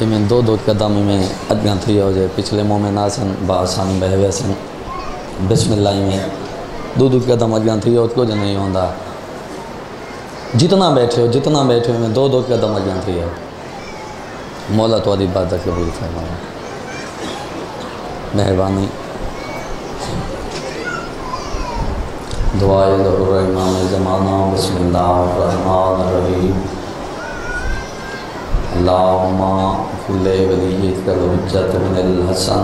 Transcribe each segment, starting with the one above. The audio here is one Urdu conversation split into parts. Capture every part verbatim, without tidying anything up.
کہ میں دو دو قدم میں اگاں تھی ہو جائے پچھلے مومن آسن بآسانی بہوے سن بسم اللہ میں دو دو قدم اگاں تھی ہو کچھ نہیں ہوتا جتنا بیٹھے ہو جتنا بیٹھے ہو میں دو دو قدم اگاں تھی ہو مولا تو ادی بات قبول فرمائے مہربانی دعائے ظہور امام زمانہ بسم اللہ الرحمن الرحیم اللہم کل ولیت الحجت بن الحسن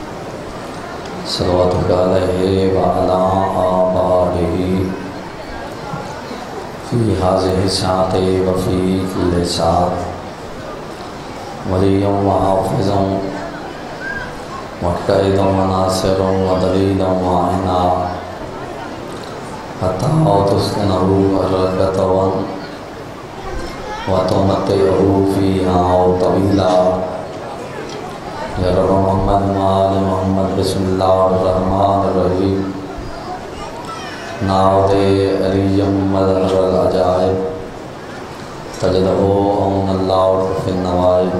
صلواتک علیہ وعلا آبارہ فی حاضر ساعت وفی کل ساعت ولی و حافظ وقید و ناصر و دلید و معینہ حتی تسکنہو ارکتون وَتُمَتِّعُهُ فِيهَا طَوِيلًا یا رب محمد مال محمد بسم اللہ الرحمن الرحیم ناود علیم مظہر العجائب تجدہو اون اللہ فی النوائب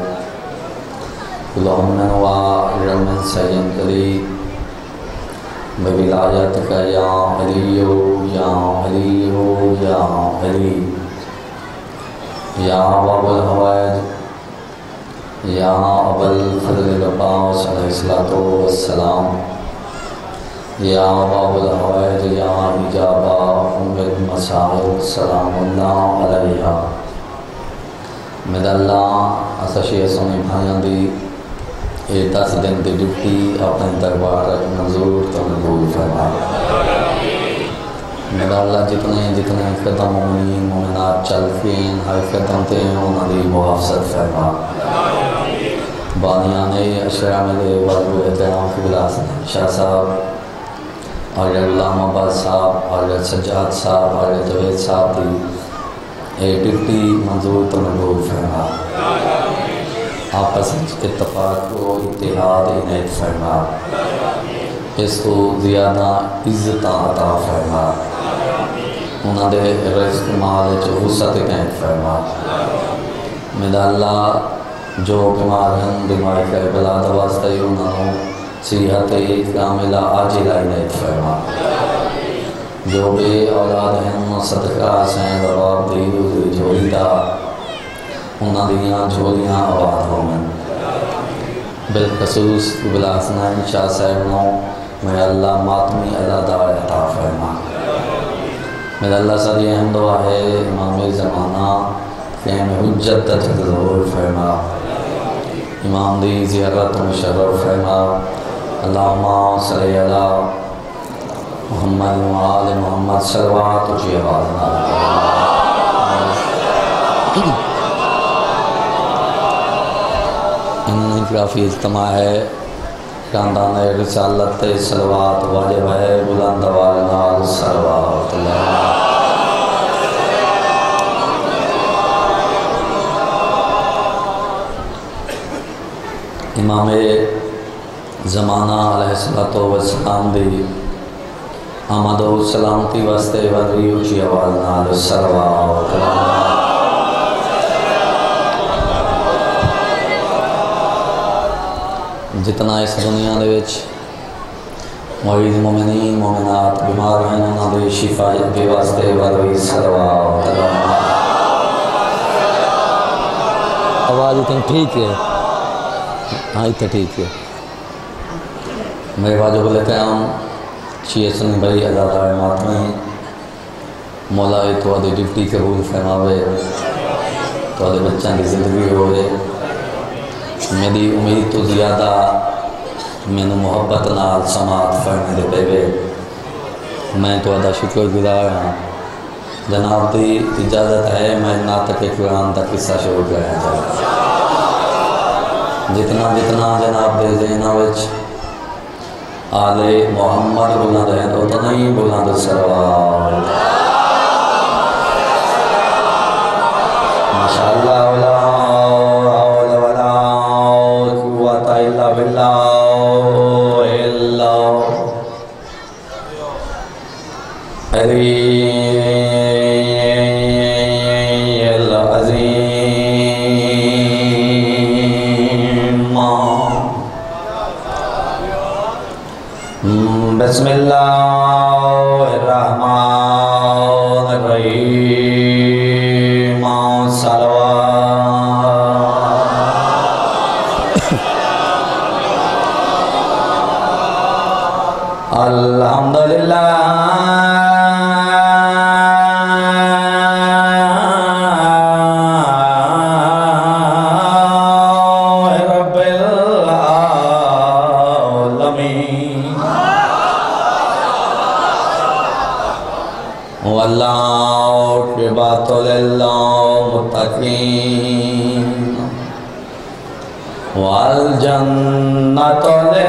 اللہم وعلم سین قریب بولایتک یا علیو یا علیو یا علی یا باب الحوائج یا ابا الفضل العباس علیہ السلام یا باب الحوائج یا حجابہ ام المسائل سلام اللہ علیہ مد اللہ اسشی اسمی بھائیاں دی اے دس دن دی ڈیوٹی اپنے دربار منظور تو قبول فرما میرا اللہ جتنے جتنے قدم مومنین مومنات چل کے ہر قدم تے انہوں نے محافظت فرما بانیان اشرا میرے والو احترام قبلہ شاہ صاحب اور غلام عباس صاحب اور سجاد صاحب اور جوید صاحب دی اے ڈیوٹی منظور تو قبول فرما آپس اتفاق کو اتحاد عنایت فرما اس کو زیادہ عزت عطا فرما انہاں دے رزق مال جو وسعت عنایت فرما میرا اللہ جو بیمار ہیں بیماری کا بلا دواستے انہوں صحت کاملہ عاجلہ عنایت فرما جو بے اولاد ہیں صدقہ سین رواب دی دوسری جوڑی دا انہاں دیاں جھولیاں آباد ہومن بالخصوص قبلہ حسنین شاہ صاحب نو میرا اللہ ماتمی عزادار عطا فرما میرا اللہ صدی اہم دعا ہے امام زمانہ قیم حجت ظہور فرما امام دی زیارت مشرف فرما اللہم صلی اللہ محمد وآل محمد صلوات تجھے آوازنا انہوں کافی اجتماع ہے خاندان رسالت صلوات واجب ہے بلند والنال صلوات اللہ امام زمانہ علیہ السلام دی آمد و سلامتی واسطے ودری اچھی والنال صلوات اللہ جتنا اس دنیا دے وچ مریض مومنین مومنات بیمار ہیں انہاں دے شفایت دے واسطے وروی صلوات آواز اتنی ٹھیک ہے ہاں اتنا ٹھیک ہے میرے واجب القیام شیعہ سنی بھائی عزادار ماتمی مولا تو آدھے ڈیوٹی قبول فرماوے تو آدھے بچوں کی زندگی ہوئے میری امید تو زیادہ میں نے محبت نال سماعت فرمے دے پے میں تو ادا شکر گزار ہوں جناب دی اجازت ہے میں ناطق قرآن تک قصہ شروع کرنا چاہتا جتنا جتنا جناب دے ذہنہ وچ آل محمد بلند ہے اتنا ہی بلند سروار ماشاءاللہ ولا حول ولا قوت الا باللہ العظیم بسم اللہ الرحمن الرحیم صلوات الحمدللہ والعاقبۃ للمتقین والجنۃ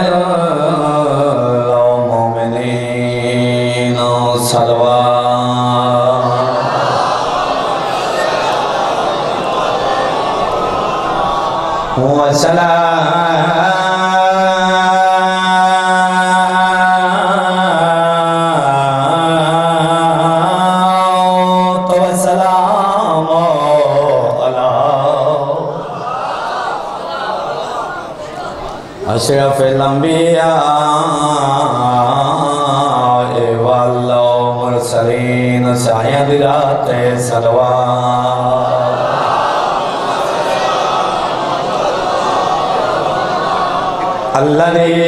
للمؤمنین صلوات وسلام اشرف الانبیاء والمرسلین سید ذات صلوات الذی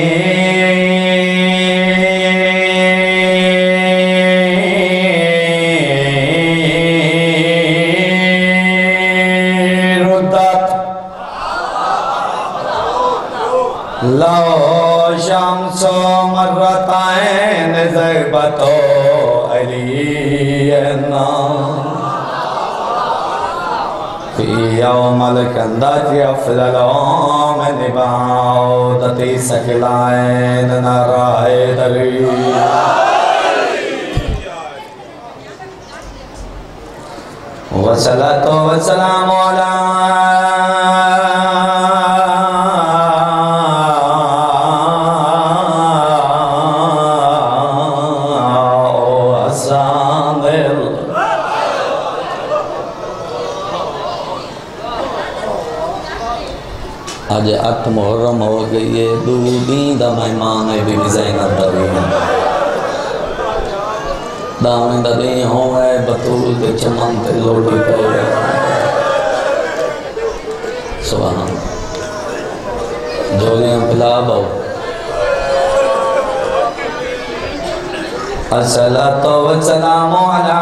لو شمس مرتين ذهبت علينا في يوم الكندة أفضل من بعودة سكلين نرى دري والصلاة والسلام على آج اٹھ محرم ہو گئی ہے دو دین دا مہمان ہے بی بی زینب دا دین دامن دا دین ہو رہے بطول دے چمن تے لوڑی پہ سبحان جولیاں پلا باؤ الصلاة والسلام علی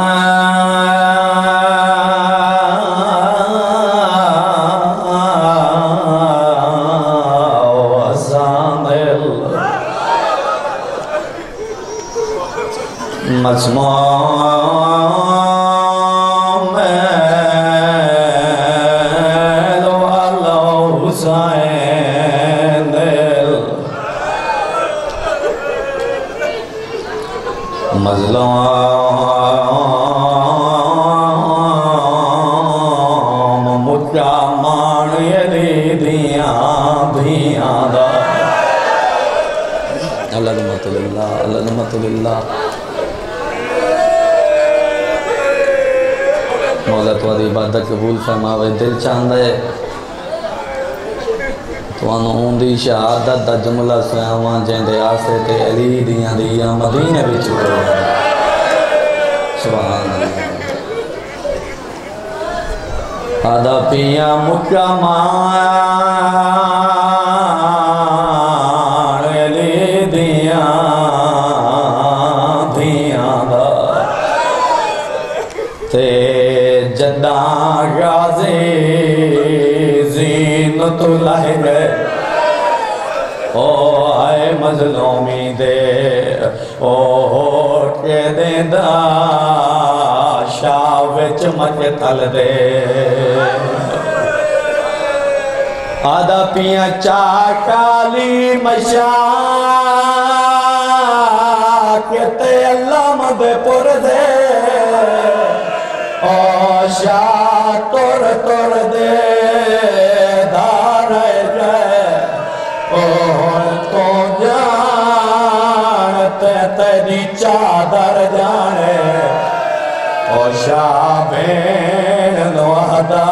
مسموم میل والا حسین دل مظلوم مکہ مان یریدیاں دھیاں دا اللہمۃ للہ اللہمۃ للہ مولا تو آدھی عبادت قبول فرماوے دل چاندے تو انہوں ہوندی شہادت دا جملہ سیاوان جیندے آسے تے علی دیاں دیاں مدینہ بھی چکے سبحان اللہ آدھا پیا مکہ مان علی دیاں دیاں دا تے جداں غازی زینت لہر او آئے مظلومی دے او ہوٹ کے دیندہ شاوچ مقتل دے آدھا پیاں چاکالی مشاکت اللہ مد پر دے او شاہ تور تور دے دار جائے او تو جانتے تیری چادر جانے او شاہ بین وحدہ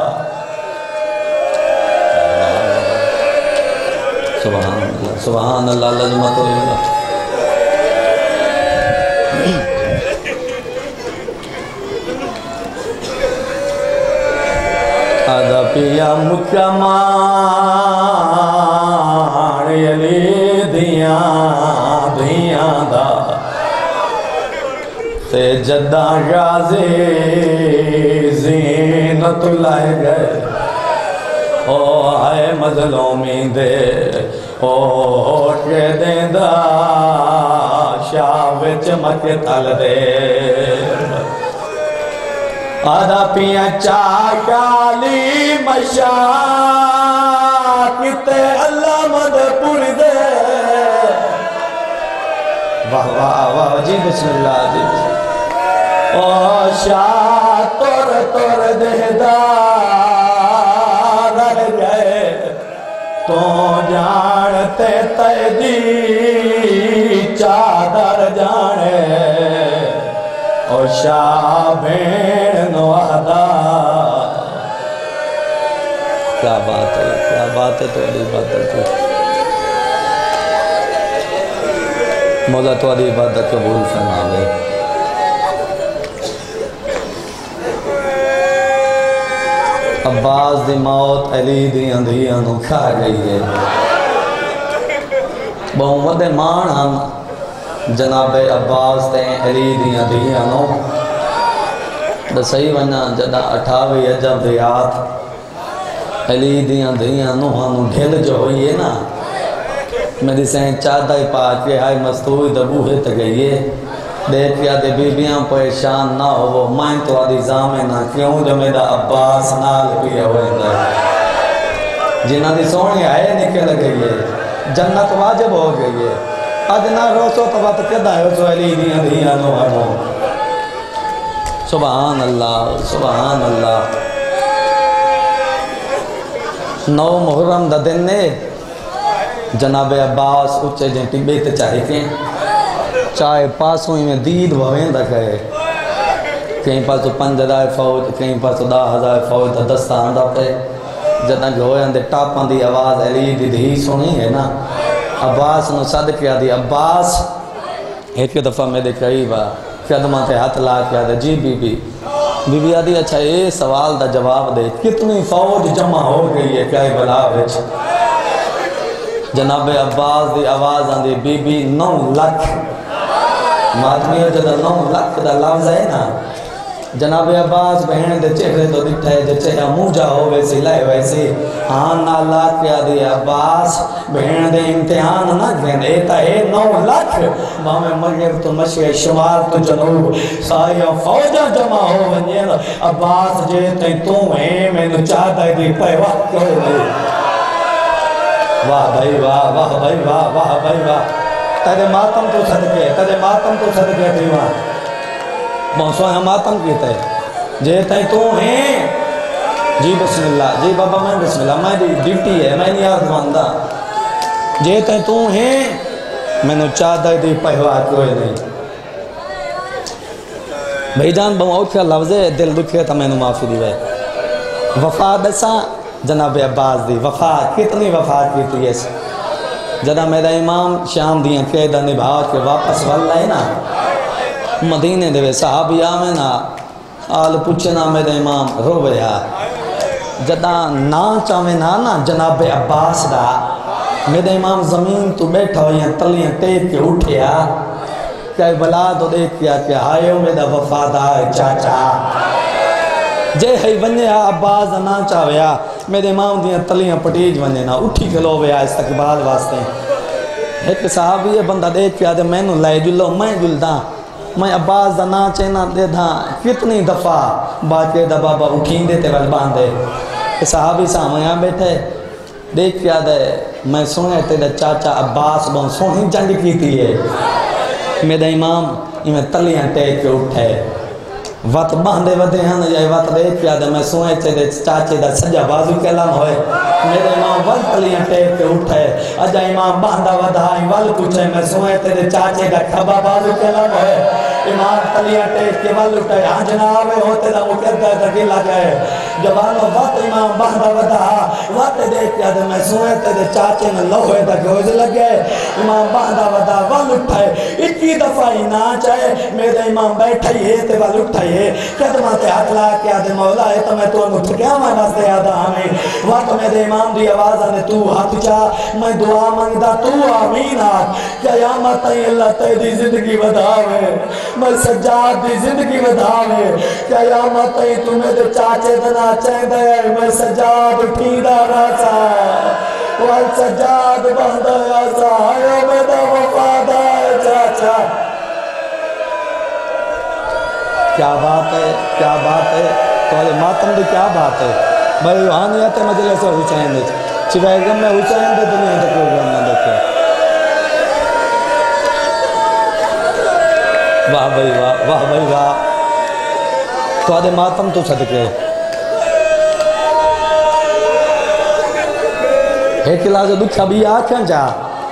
سبحان اللہ سبحان اللہ لجمت ہوئے آدھا پیا مکہ مان علی دیاں دیاں دا تے جدہ غازی زینت لائے گئے او آئے مظلومی دے او کے دیں دا شاہ چمک تل دے آدھا پیا چاکالی مشاکتے اللہ مد پور دے واہ واہ واہ جی بسم اللہ جی بسم اللہ او شاہ تور تور دہدار رہ گئے تو جانتے تیدی چادر جانے او شاہ بین نوہدہ کیا بات ہے کیا بات ہے تو علی عبادت کی مولا تو علی عبادت قبول فرماوے عباس دی موت علی دی اندھیاں نو کھا گئی ہے بہن ودے مان ہم جناب عباس تے علی دی اندھیاں نو دا صحیح ونہ جدہ اٹھاوی عجب دیات علی دی اندھیاں نو ہنو ڈھل جو ہوئی ہے نا میری سین چادہ ہی پاک کے آئی مستوئی دبوہے تگئیے دیکھ کیا دے بیبیاں پریشان نہ ہو وہ مائن تو آدھی زامے نہ کیوں جو میرا عباس نال پیا ہوئے گئے جنہ دی سونی آئے نکل گئی ہے جنت واجب ہو گئی ہے آج نہ روسو تو بات کدہ ہے سو علی دی اندھیاں نو ہنو سبحان اللہ سبحان اللہ نو محرم دا دن نے جناب عباس اچھے جن ٹبے تے چاہے کہیں چاہے پاسوں ہی میں دید بھویں دا کہے کہیں پاسوں پنج ہزار فوج کہیں پاسوں دا ہزار فوج دا دستان دا پہ جدہ جو ہوئے اندے ٹاپاں دی آواز علی دی دھی سنی ہے نا عباس نو صد کیا دی عباس ایک دفعہ میں دے قریبا قدمہ تے ہاتھ لا کیا دے جی بی بی بی بی آدھی اچھا اے سوال دا جواب دے کتنی فوج جمع ہو گئی ہے کیا بلا بچ جناب عباس دی آواز آندھی بی بی نو لکھ ماتمی ہو جدہ نو لکھ دا لفظ ہے نا جناب عباس بہن دے چہرے تو دکھتا ہے جو چہرہ موجہ ہو ویسی لائے ویسی آن نالا کیا دی عباس بہن دے امتحان نہ گھن ایتا ہے نو لکھ مام مغرب تو مشرق شمال تو جنوب سایہ فوجہ جمع ہو ونجین عباس جیتے تو ہیں میں نو چاہتا ہے دی پہ وقت کرو دی واہ بھائی واہ واہ بھائی واہ واہ بھائی واہ تیرے ماتم تو صدقے تیرے ماتم تو صدقے تھی وہاں بہنسو ہے ماتم کیتا ہے جیتے تو ہیں جی بسم اللہ جی بابا میں بسم اللہ میں ڈیوٹی ہے میں نہیں آرد ماندہ جیتے تو ہیں میں نے چاہتا ہے دی پہوات کوئی نہیں بھائی جان بہن اوٹ کا لفظ ہے دل دکھے تھا میں نے معافی دی ہے وفا دسا جناب عباس دی وفا کتنی وفا کی تھی اس جدہ میرا امام شام دیاں قیدہ نبھاؤ کے واپس واللہ ہے نا مدینے دے صحابی آمنا آل پوچھنا میرے امام رو بیا جدہ نا چاہویں نا نا جناب عباس دا میرے امام زمین تو بیٹھا ہوئی تلیاں ٹیپ کے اٹھیا کہ بلا تو دیکھ کیا کہ آئیو میرا وفادار چاچا جے ہی بننے عباس نا چاہویا میرے امام دیاں تلیاں پٹیج بننے نا اٹھی کھلو بیا استقبال واسطے ایک صحابی ہے بندہ دیکھ کیا دے میں نو لائے جلو میں جلداں میں عباس دا نا چینا دے دھاں کتنی دفعہ باقی دا بابا اٹھین دیتے وال باندے صحابی سامنے بیٹھے دیکھ کیا دے میں سنے تیرے چاچا عباس بہن سونی جنگ کی تھی ہے میرے امام میں تلیاں ٹیک کے اٹھے وقت باندے ودے ہیں جائے وقت دیکھ کیا دے میں سوئے تیرے چاچے دا سجا بازو کلام ہوئے میرے امام وقت تلیاں ٹیک کے اٹھے اجا امام باندہ ودھائی وال کچھے میں سوئے تیرے چاچے دا کھبا بازو کلام ہوئے امام تلیاں ٹیک کے ول اٹھے ہاں جناب ہوتے دا مقدر دکی لگے جبانو وقت امام بہدہ ودا وقت دیکھ کے آدھے میں سوئے تے دے چاچے نے لوہے دا گوز لگے امام بہدہ ودا ول اٹھائے اکی دفعہ ہی نہ چاہے میرے امام بیٹھائی ہے تے ول اٹھائی ہے قدمہ تے ہاتھ لا کے آدھے مولا ہے تو میں تو مجھ کیا میں واسطے آدھا آمین وقت میرے امام دی آواز آنے تو ہاتھ چاہ میں دعا مانگدا تو آمین آگ قیامت تھی اللہ تیری زندگی بدھاوے میں سجاد دی زندگی بدھاوے قیامت تھی تمہیں دے چاچے دنا چاہیں دے میں سجاد اٹھیدہ راسا وال سجاد بہدہ آسا آئے میں دا وفادہ چاچا کیا بات ہے کیا بات ہے تو ماتم دی کیا بات ہے بھائی روحانیت مجلس حسین دے چوائے گم میں حسین دے دنیا دے پروگرام نہ دیکھے واہ بھائی واہ واہ بھائی واہ تو آدھے ماتم تو صدقے ایک لازو دکھا بھی آکھاں جا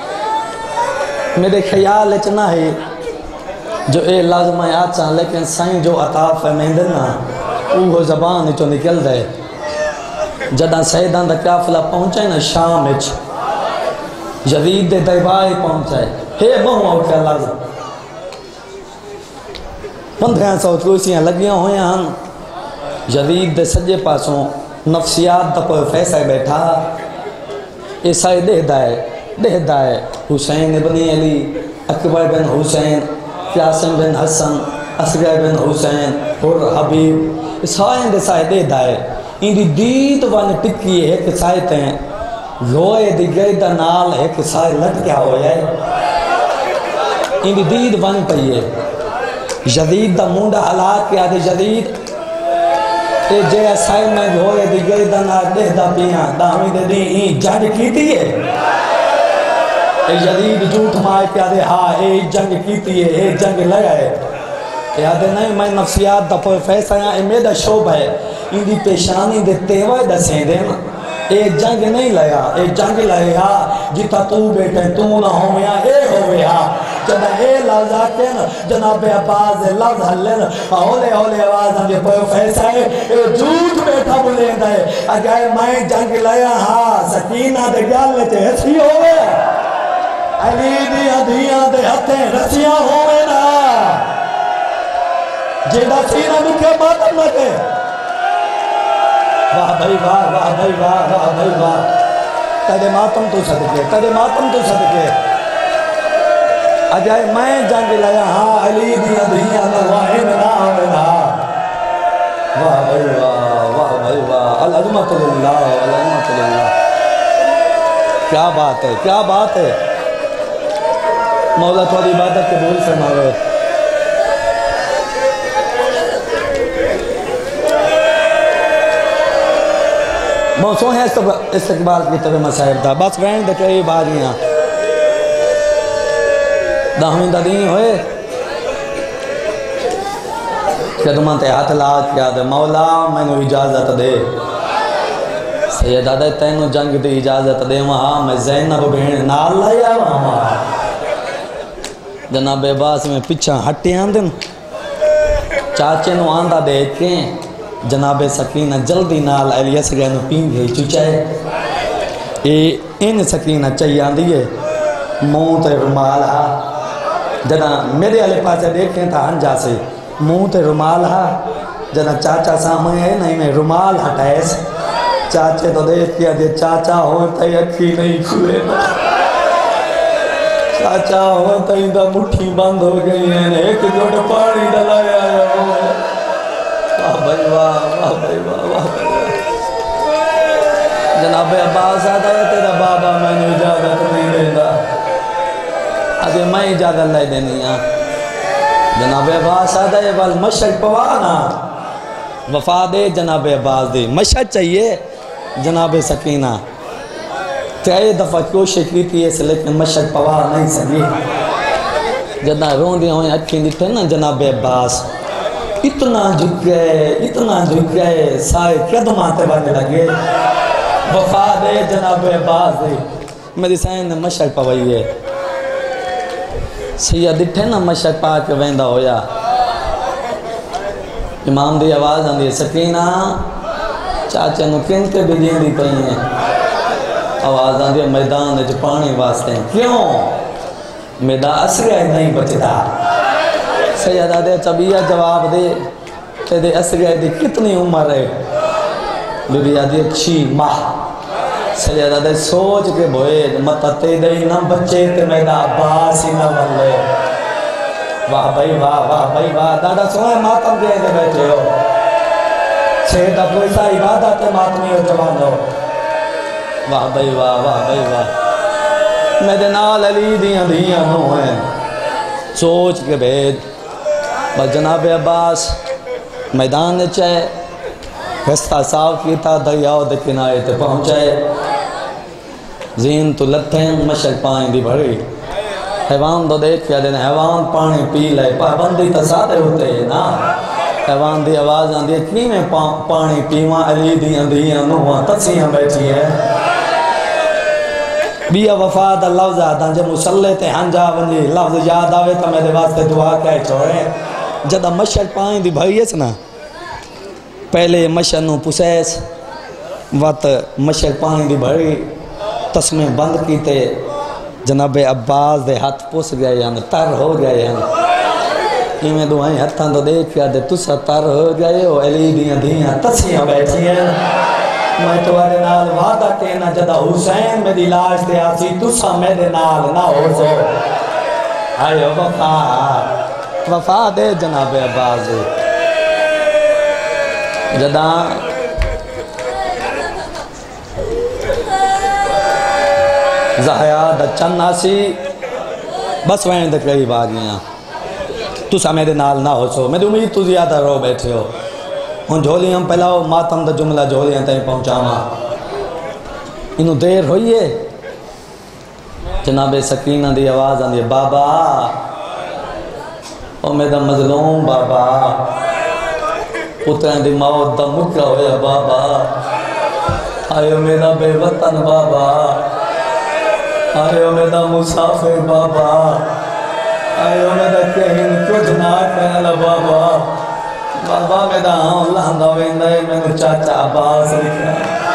میرے خیال اچنا ہے جو اے لازم میں آچاں لیکن سائیں جو عطاف ہے میں دینا وہ زبان چو نکل دے جدہ سیدان دا کافلہ پہنچائے نا شام اچ جدید دے دیوائی پہنچائے ہے بہوں اوکے لازم پندرہ سو کرسیاں لگیاں ہوئے ہن جدید دے سجے پاسوں نفسیات دا پروفیسر بیٹھا عیسائی دے دائے دے دائے حسین ابن علی اکبر بن حسین قاسم بن حسن اصغر بن حسین اور حبیب عیسائی دے سائے دے دائے ان دی دید وانے ٹکی ہے کہ سائے تیں لوئے دی گئی دا نال ہے کہ سائے لٹ کیا ہو جائے ان دی دید وانے پہیے جدید دا مونڈا حالات کیا دے جدید اے جے سائے میں لوئے دی گئی دا نال دے دا پیاں دامی دے دی این جنگ کیتی ہے اے جدید جھوٹ مائے کیا دے ہاں اے جنگ کیتی ہے اے جنگ لگا ہے کیا دے نہیں میں نفسیات دا پروفیسر ہیں اے میرا شعب ہے ان دی پیشانی دے تیوائے دا سین دے اے جنگ نہیں لیا اے جنگ لیا جتا تو بیٹھے تو نہ ہویا اے ہویا جب اے لفظ آکن جناب عباس لفظ حلن اولے اولے آواز آنجے پروفیسر ہے اے جھوٹ بیٹھا بولیں دے اگر میں جنگ لیا ہاں سکینہ دے گیال لیتے ہسی ہوئے علی دیاں دیاں دے ہتھیں رسیاں ہوئے نا جیدہ سینہ مکہ ماتم نہ کے واہ بھائی واہ واہ بھائی واہ واہ بھائی واہ تیرے ماتم تو صدقے تیرے ماتم تو صدقے اجائے میں جنگ لیا ہاں علی دیا دیا نواہن نہ ہونا واہ بھائی واہ واہ بھائی واہ العظمت للہ العظمت للہ کیا بات ہے کیا بات ہے مولا تھوڑی عبادت قبول فرماوے موسوں ہے استقبال کی طرح مسائب دا بس رہن دے کئی باریاں دہمین دا دین ہوئے قدمان تے ہاتھ لاغ کیا دے مولا میں نے اجازت دے سیدہ دے تینو جنگ دی اجازت دے وہاں میں زینب بہن نال لیا وہاں جناب عباس میں پچھا ہٹے آندن چاچے نو آندہ دیکھیں جناب سکینہ جلدی نال علی اصغر نو پین گئی چچائے اے ان سکینہ چاہیے آندھی ہے مون تے رمال ہا جنا میرے علی پاسے دیکھیں تھا ہنجا سے مون تے رمال ہا جنا چاچا سامنے ہے نہیں میں رمال ہٹائے سے چاچے تو دیکھ کیا دے چاچا ہوتا ہی اکھی نہیں کھوئے چاچا ہوتا ہی دا مٹھی بند ہو گئی ہے ایک گوڑ پانی ڈلایا ہے واہ بھائی واہ واہ بھائی واہ واہ جناب عباس آتا ہے تیرا بابا میں نے اجازت نہیں دینا آگے میں اجازت لے دینی ہاں جناب عباس آتا ہے بل مشک پوانا وفا دے جناب عباس دے مشک چاہیے جناب سکینہ کئی دفعہ کوشش کی تھی اس لیکن مشک پوا نہیں سکی جدہ رون دیا ہوئے اچھی دیتے نا جناب عباس اتنا جھک گئے اتنا جھک گئے سائے قدماتے بانے لگے وفا دے جناب عباس دے میری سائن نے مشک پوائی ہے سیدھ دیتے نا مشک پا کے ویندہ ہویا امام دی آواز آندی ہے سکینہ چاچے نو کینتے بھی جین دی پئی ہیں آواز آندی ہے میدان وچ پانی واسطے کیوں میدان اسریا نہیں بچتا سیدہ دے چبیہ جواب دے تے دے اسریا دی کتنی عمر ہے بی بی آدھی چھ ماہ سیدہ دے سوچ کے بھوئے متتے دے نہ بچے تے میدہ عباس ہی نہ بلے واہ بھائی واہ واہ بھائی واہ دادا سوئے ماتم دے دے بیٹھے ہو چھیدہ پویسا عبادت ماتمی ہو جوان ہو واہ بھائی واہ واہ بھائی واہ میرے نال علی دیاں دیاں ہوں ہیں سوچ کے بھید بس جناب عباس میدان نے چاہے رستہ صاف کیتا دریاؤ دے کنارے تے پہنچائے زین تو لتھیں مشک پائیں دی بھری حیوان دو دیکھ کیا دینا حیوان پانی پی لائے پابندی تصادے ہوتے ہیں نا حیوان دی آواز آن دی اتنی میں پانی پیواں علی دیاں دیاں نوہاں تسیاں بیٹھی ہے بیا وفاد لفظ آدھا جب مسلح تے ہنجا ونجی لفظ یاد آوے تو میرے واسطے دعا کہے چھوڑے جدہ مشک پائیں دی بھری ہے سنا پہلے مشک نو پسیس وقت مشک پائیں دی بھری تسمیں بند کیتے جناب عباس دے ہاتھ پوس گئے ہیں تر ہو گئے ہیں یہ میں دعائیں ہتھاں تو دیکھ کیا دے تسا تر ہو گئے ہو علی دیاں دیاں تسیاں بیٹھی ہیں میں تمہارے نال وعدہ کہنا جدہ حسین میں دی لاش دے آسی تسا میرے نال نہ ہو سو آئے وفا وفا دے جناب عباس جدہ زہیاد چند آسی بس وین دے قریب آگیاں تو سا میرے نال نہ ہو سو میری امید تو زیادہ رو بیٹھے ہو ان جھولیاں پہلاؤ ماتم دا جملہ جھولیاں تائیں پہنچاما انہوں دیر ہوئیے جناب سکینہ دی آواز آندی ہے بابا او میرا مظلوم بابا پترین دی موت دا مکہ ہویا بابا آئیو میرا بے وطن بابا آئیو میرا مسافر بابا آئیو میرا کہیں کچھ نہ کہنا بابا بابا میرا اللہ دا ویندہ ہے میں چاچا عباس لکھا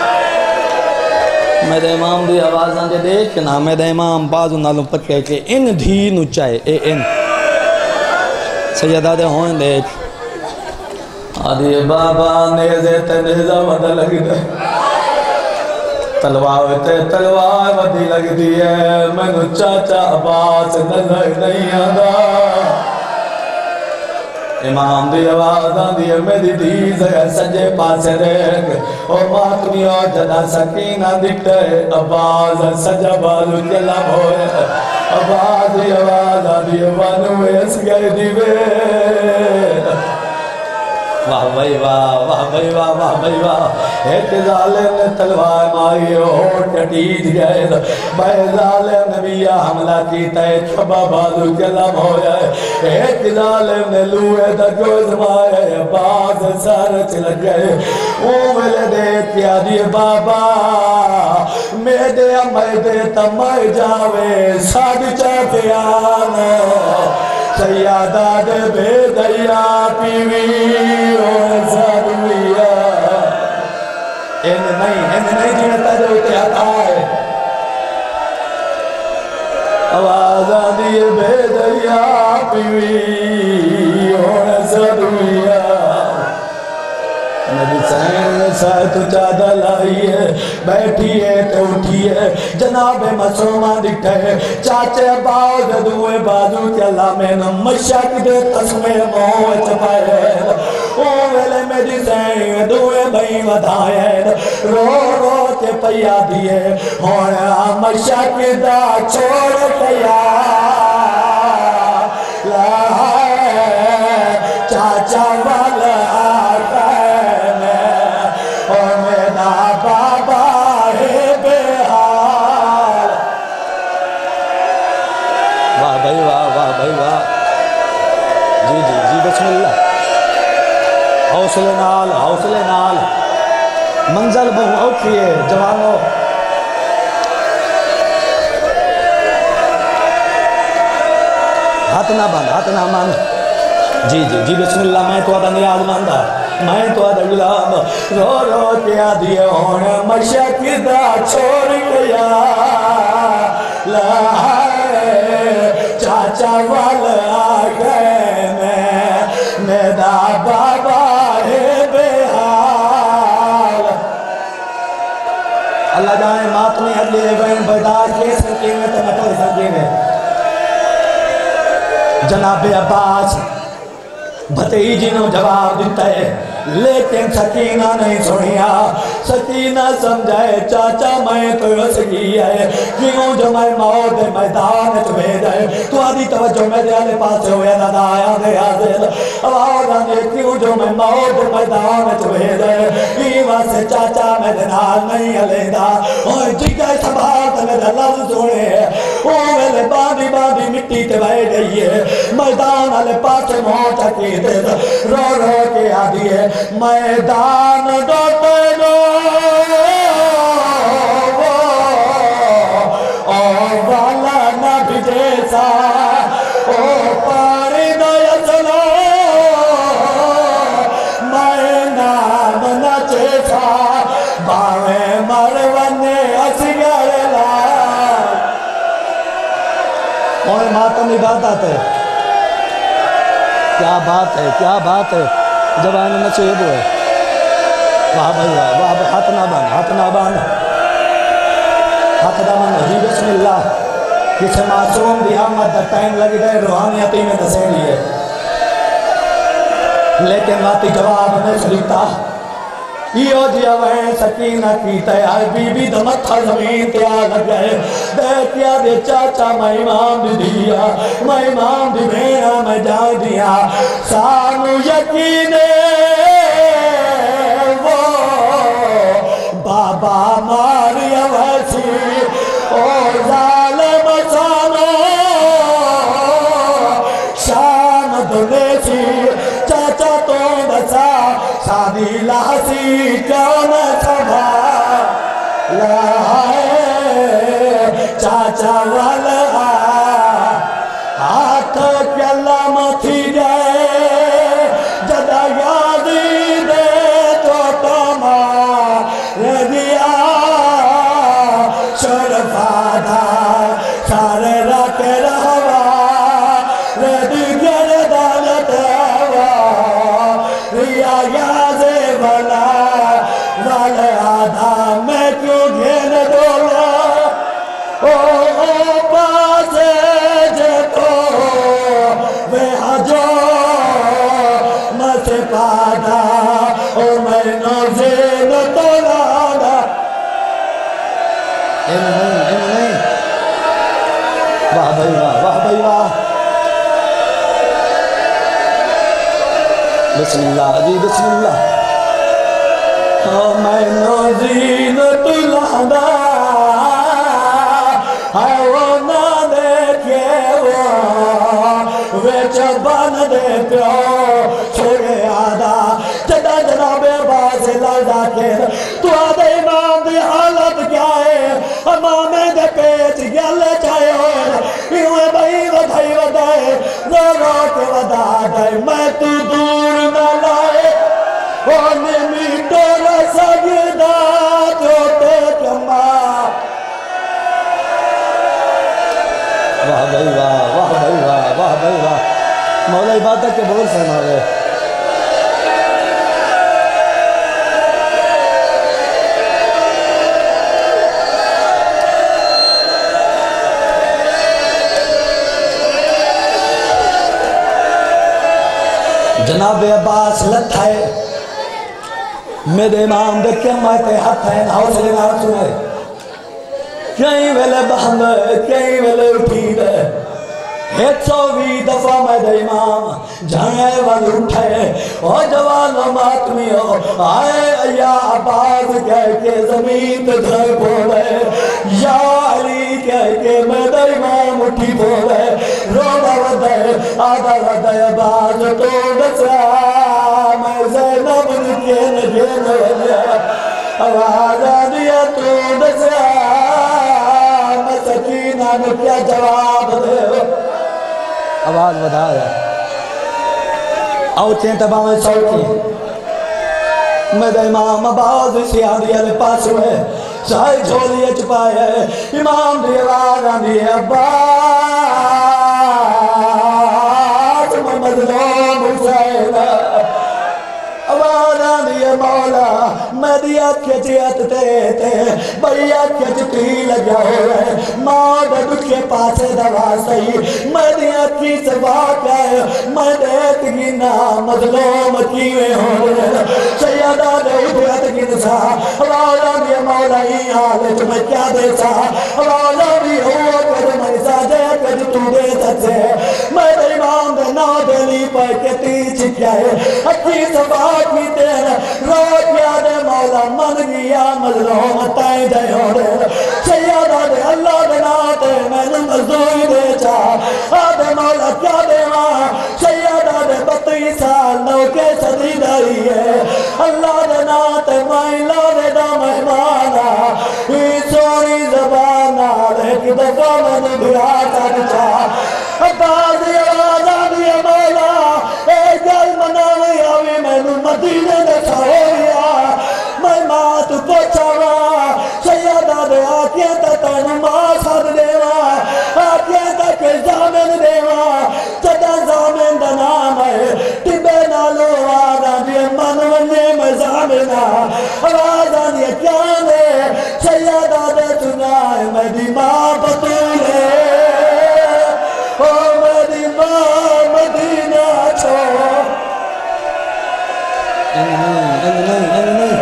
میرے امام دی آواز آنجے دیکھنا میرے امام بازو نالوں پکے کہ ان دھی نو چاہے اے ان سیدہ دے ہوئیں دیکھ آدھی بابا نیزے تے نیزہ ودہ لگ دے تلوار تے تلوار ودی لگ دی ہے میں نو چاچا عباس نظر نہیں آدھا امام دی آواز آدھی ہے میری دیز ہے سجے پاسے دیکھ اور ماتمی اور جدا سکینہ دکھتے عباس سجا بازو چلا بھوئے عباس دی آواز آدھی ہے بانو اس گئے دیوے واہ بھائی واہ واہ بھائی واہ واہ بھائی واہ ایک ظالم نے تلوار ماری ہوٹ کٹیج گئے بھائی ظالم نے بھی یہ حملہ کیتا ہے چھبا بازو کلم ہو جائے ایک ظالم نے لوہے دا گوز مارے باز سارے چلک گئے وہ ملے دیکھ کیا دی بابا میں دے امائی دے تمائی جاوے ساڑھ چاہتے آنا سیادہ دے بے دریا پیوی اور زارویا ان نہیں ان نہیں جنتا جو اتحاد آئے آواز آدھی بے دریا پیوی اور زارویا نبی سین سائے تو چادہ لائیے بیٹھیے تے اٹھیے جناب مسلمہ دکھتے چاچے باؤ جدوے بازو کے اللہ میں نمشک دے تسمے موہ چپائے او ویلے میری سین دوے بھئی ودھائے رو رو کے پیا دیے ہونا مشک دا چھوڑ کیا لائے چاچا والا بھائی واہ واہ بھائی واہ جی جی جی بسم اللہ حوصلے نال حوصلے نال منزل بہو اوکھئے جوانو ہاتھ نہ بند ہاتھ نہ مان جی جی جی بسم اللہ میں تو آدھا نیاز ماندہ میں تو آدھا غلام رو رو کے آدھیے ہونے مشک دا چھوڑ گیا لائے چاچا وال آگئے میں میرا بابا ہے بہار اللہ جائے ماتمی عدلی بین بیدار کے سنکی میں تو نکل سنکی میں جناب عباس بھتیجی نے جواب دیتا ہے لیکن سکینہ نہیں سنیا سکینہ سمجھائے چاچا میں تو سکی ہے کیوں جو میں موت میدان چوے جائے تو آدھی توجہ میں دے آلے پاس ہوئے نہ دایا دے آزیل اب آگانے کیوں جو میں موت میدان چوے جائے ایوہ سے چاچا میں دنال نہیں علیدہ اور جگہ سبھات میں لفظ سنے اوہ باندی باندی مٹی تے بھائی گئی ہے میدان آلے پاس موچا کی دے رو رو کے آدھی ہے میدان ڈوٹے گو اور والا نہ بھجیسا او پاری دیا چلو میں نام نہ چیسا باوے مرونے اسگر لائے اور ماتمی بات آتے کیا بات ہے کیا بات ہے جب آئین نصیب ہوئے واہ بھائی واہ واہ بھائی ہاتھ نہ بان ہاتھ نہ بان ہاتھ نہ بان جی بسم اللہ کسے معصوم بھی آمد در ٹائم لگی دے روحانیتی میں دسیں لیے لیکن واتی جواب میں سلیتا یہ جی آوائیں سکینہ کی تیار بی بی دمت تھا زمین تیار لگ گئے دیکھیا دے چاچا میں امام دی دیا میں امام دی بھینا میں جا دیا سانو یقینے وہ بابا ماریا ویسی اور ظالم سانو شام دلیسی چاچا تو دسا شادی لاسی کون سبھا لائے چاچا والا ہاتھ کیا لامتھی گئے جدا یادی دے تو تما ردیا شرفا دا سارے رکھ رہوا ردی گردالت ہوا ریا یازے والا والا آدھا میں کیوں گھین دولا او او پاسے جے تو وے حجو مت پادا او میں نوزین تولانا ایم نہیں ایم نہیں واہ بھائی واہ واہ بھائی واہ بسم اللہ جی بسم اللہ او میں نوزین تولانا ہائے وہ نہ دیکھے وہ ویچ بان دے پیو چھوڑے آدھا جدا جناب باز لازا کے تو آدھے امام دی حالت کیا ہے امام دے پیچ گل چاہے ہوئے ایوے بھائی ودھائی ودھائے رو رو کے ودھا دائے میں تو دور نہ لائے اونے میٹو رسگدہ جو تے کما واہ بھائی واہ واہ بھائی واہ واہ بھائی واہ مولا عبادت کے بول سے مارے جناب عباس لتھائے میرے امام دیکھے مائتے ہاتھ ہیں حوصلے نہ سنے کہیں ویلے بہن کہیں ویلے اٹھی دے ایک سو بھی دفعہ میں دے امام جھائے والے اٹھے اور جوان و ماتمی ہو آئے یا عباس کہہ کے زمین تے دھر بولے یا علی کہہ کے میں دے امام اٹھی بولے روڑا ودے آدھا ودے عباس تو دسا میں زینب کے نگین ودے آواز آدھیا تو دسا میں سکینہ نے کیا جواب دے آواز بدھایا औचें त भावें सौखी मेरे इमाम आबाद सियादी वाले पास हुए साई झोली च पाए इमाम दी आवाज आंदी है अब्बास मैं मजलूम हुसैन आवाज आंदी है मौला मेरी अखियां च हथ ते बड़ी अखियां च ती लगा होया मां दे दुखे पासे दवा सही मेरी अखी च वाक़या है मैं देख गिना मजलूम किवें होवे सैयदा दे हथ गिनसा आवाज आंदी है मौला ई हाल च मैं क्या देसा आवाज आंदी हो कर मैं साजे कर तू दे सचे मेरे इमाम दे ना देली पर के ती छिकाए अखी सवा की तेरा रोज याद मौला मन गया मजलूम ताई दे होरे सैयदा दे अल्लाह दे नाते मैनू मजदूरी दे चा आदे मौला क्या देवा सैयदा दे बत्तीस साल नौके सदी दाई है अल्लाह दे नाते मैं लाने दा मेहमाना ई सोनी ज़बान नाल एक दफा मैनू बिया कर चा अब्बास दी आवाज आंदी है मौला ए गल मनावे आवे मैनू मदीने दे छोड़िया मैं मां तू पूछावा सैयदा दे आके ता तैनू मां सद देवा आके ता के जामिन देवा सदा जामिन दा नाम है टिबे नालो आवाज आंदी है मन वने मैं जामिना आवाज आंदी है क्या ने सैयदा दे सुनाए मेरी मां बतूले ओ मेरी मां मदीना छोड़ नहीं नहीं नहीं नहीं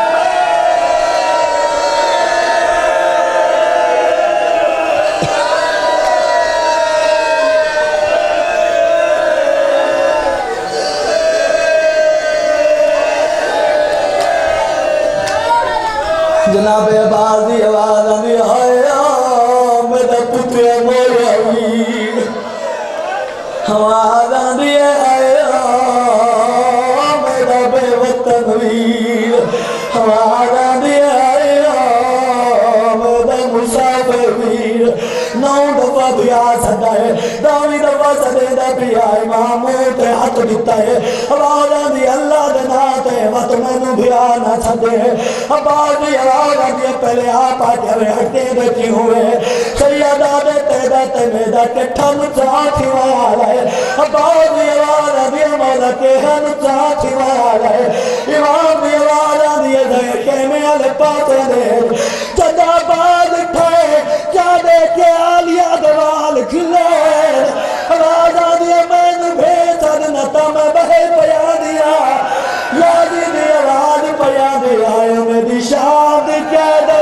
जनाब अब्बास दी आवाज आंदी आया मेरा पुत्र मोया वीर आवाज आंदी आया मेरा बेवतन वीर आवाज आंदी आया मेरा मुसाफिर वीर नौ दफा बिया सदा है दावी दफा सदे दा बिया इमाम ते हाथ दिता है आवाज आंदी अल्लाह दे नाम ते वत मैनू बिया ना सदे अब्बास दी आवाज आंदी पहले आप आ जावे हटे बैठी हुए सैयदा दे तेदा ते मेरा कट्ठा मुसाथी वाला है अब्बास दी आवाज आंदी मौला के हन साथी वाला है इमाम दी आवाज आंदी है के में वाले पासे दे जदा बाज ठाए क्या देखे आलिया दवाल खिले आवाज आंदी मैनू भेज न ता मैं बहे पया दिया यादी दी आवाज पया दिया मेरी शाद क्या दे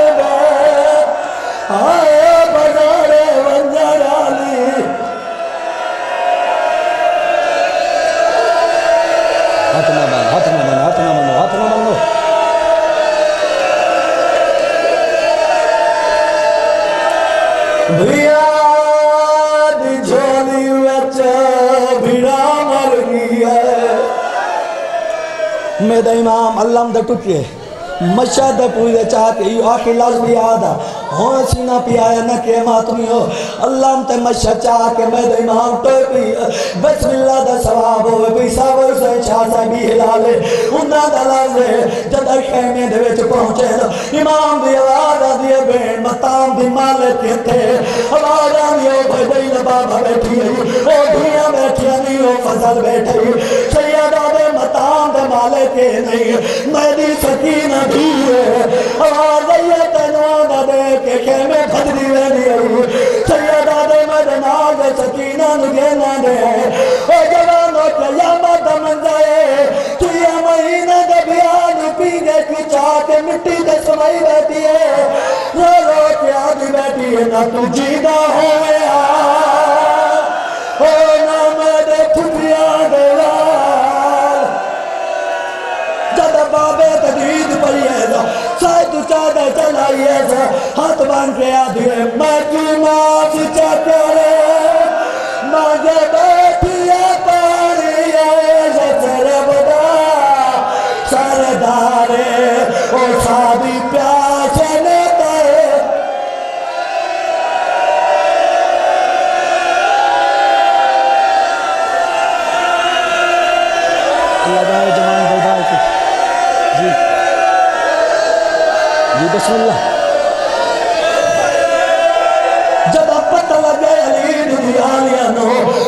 आए बजारे वंजराली हाथ ना बंद हाथ ना बंद हाथ ना बंद हाथ ना बंद भैया दी झोली विच भिड़ा मर गई है मेरा इमाम अल्लाह दे टुके मशहद पूरे चाह के आके लफ्ज़ भी याद आ हो सीना पियाया न के मातमी हो अल्लाह ते मशहद चाह के मेरे इमाम तो भी बिस्मिल्लाह दा सवाब होवे भी सब से शाह साहब हिलाले उन्ना दा लफ्ज़ जद खेमे दे विच पहुंचे इमाम दी आवाज आंदी है बेन मताम दी मालिक थे आवाज आंदी है भाई बाबा बैठी है ओ दुनिया बैठी नहीं ओ फजल बैठी सैयदा दे मताम दे मालिक नहीं मेरी सकीना भी है आवाज आई तेनू दा दे के खेमे फजरी वेंदी है सैयदा दे मदनाग सकीना नु गेना दे ओ जवानो कयामत मंजाए तू या महीना दे बयान पी के कुचा के मिट्टी दे समाई बैठी है रो रो के आदि बैठी है ना तू जीदा होवे ओ ना मेरे फुटिया दे जद बाबे तदीद पड़ी है शायद तू चाहता चलाई है हाथ बांध के आदि मैं तू माफ चकरे मांगे बैठी है पानी है तेरे बदा सरदारे ओ शादी प्यास ने करे جی بسم اللہ جب پتہ لگے علی دنیا نو